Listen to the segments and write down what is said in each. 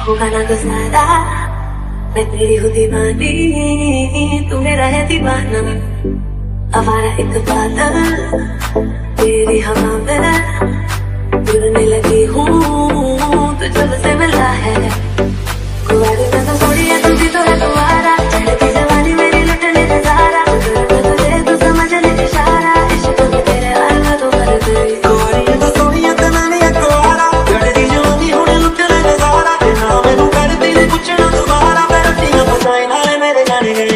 होगा ना गुजारा, मैं तेरी हूँ दीवानी, तू मेरा है दीवाना। हमारा एक बादल तेरी हवा में गिरने लगी हूँ, तो जब से मिला है कुआरी में तो थोड़ी है, तू भी तो है तुम्हारा। चढ़ती जवानी मेरी लुटने नजारा, तुझे तो समझ ले इशारा, इश्क में तेरे आए मैं तो मर गई। कुआरी है तो सोनी है ते मैं नहीं कुआरा, चढ़ती जवानी हुणे लुटने नजारा, ना मैनू करदी ने पुछना दोबारा, मैं रट्टियां बजाए नाले मेरे गाने गए।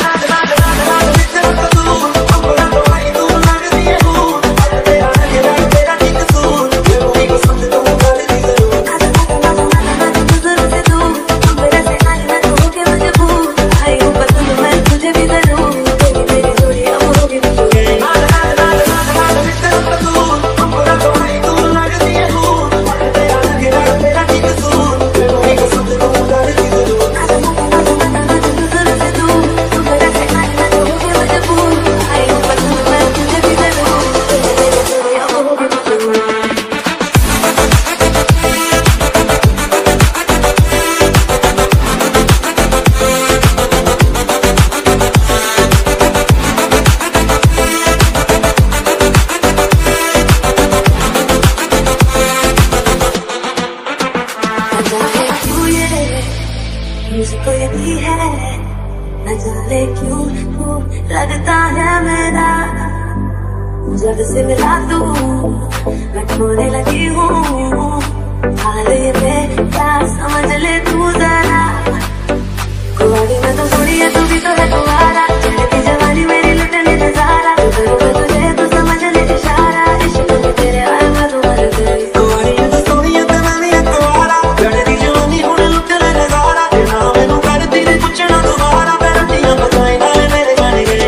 मुझको यही है न जाने क्यों तू लगता है मेरा, जब से मिला तू मैं खोने लगी हूँ। हाल ये में क्या समझ ले तू जरा, कुआरी में तो थोड़ी है, तू भी तो है तुम्हारा। चढ़ती जवानी मेरी लुटने नजारा, तुझे तो समझ ले इशारा, इश्क में तेरे आए मैं तो मर गई। कुआरी है तो सोनी है ते मैं नहीं कुआरा, चढ़ती जवानी हुणे लुटने नजारा, ना मैनू करदी ने पुछना दोबारा, मैं रट्टियां बजाए नाले मेरे गाने गए।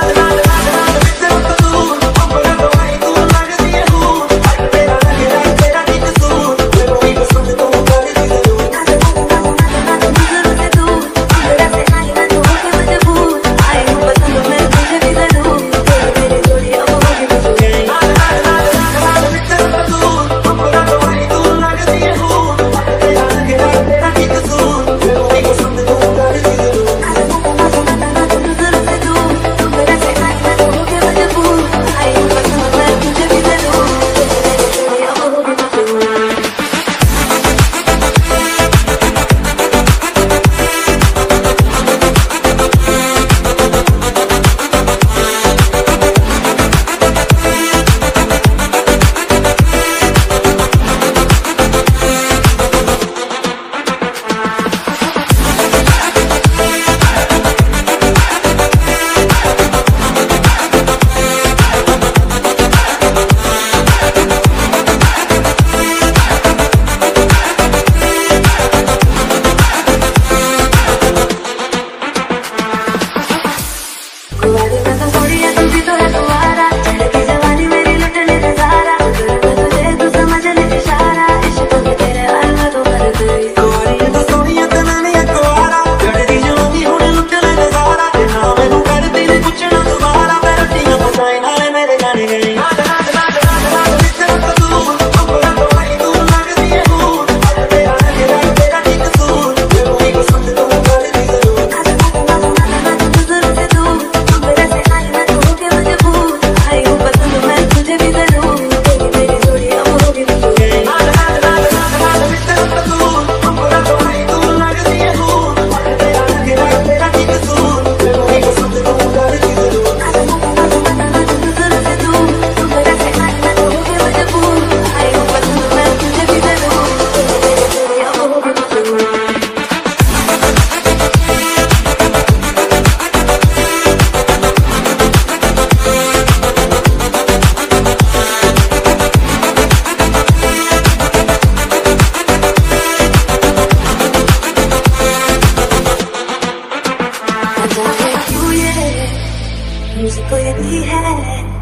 मुझको यही है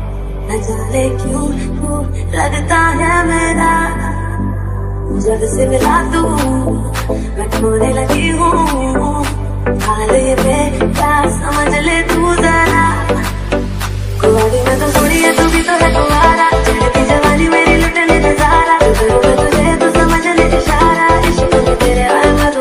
न जाने क्यों तू लगता है मेरा, जब से मिला तू मैं खोने लगी हूँ। हाल ये में क्या समझ ले तू जरा, कुआरी में तो थोड़ी है, तू भी तो है तुम्हारा। चढ़ती जवानी मेरी लुटने नजारा, तुझे तो समझ ले इशारा, इश्क में तेरे आए मैं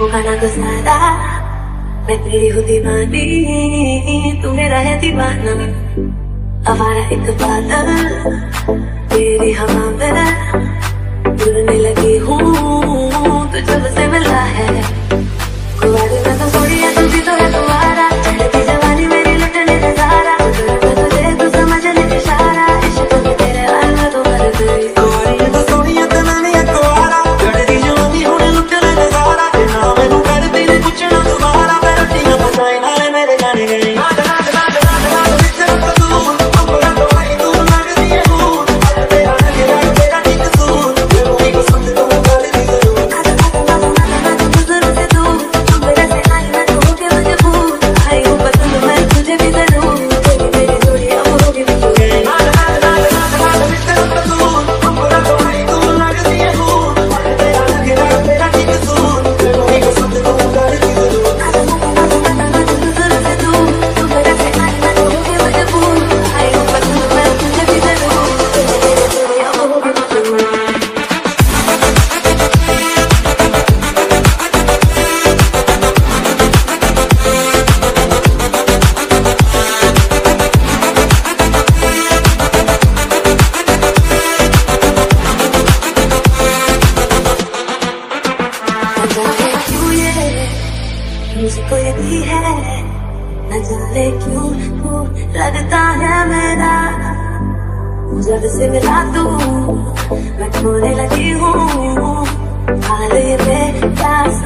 होगा ना गुजारा, मैं तेरी हूँ दीवानी, तू मेरा है दीवाना। आवारा एक बादल तेरी हवा में उड़ने लगी हूँ, तू जब से मिला है। कुंवारी में तो थोड़ी है, तू भी तो है कुंवारा, चढ़ती जवानी मेरी लुटने नजारा, तुझे तू समझ ले इशारा, इश्क में तेरे हाल में तो मर गई। कुंवारी में तो थोड़ी है, ते मैं भी एक कुंवारा, चढ़ती जवानी हुण लुटने नजारा, ते ना मैनू करदी नी पुछना दोबारा, मैं रोटियां पकाए नाले मेरे गाने गए। मुझको यही है, न जाने क्यों तू लगता है मेरा, जब से मिला तू मैं खोने लगी हूँ, हाल ये बेप्यास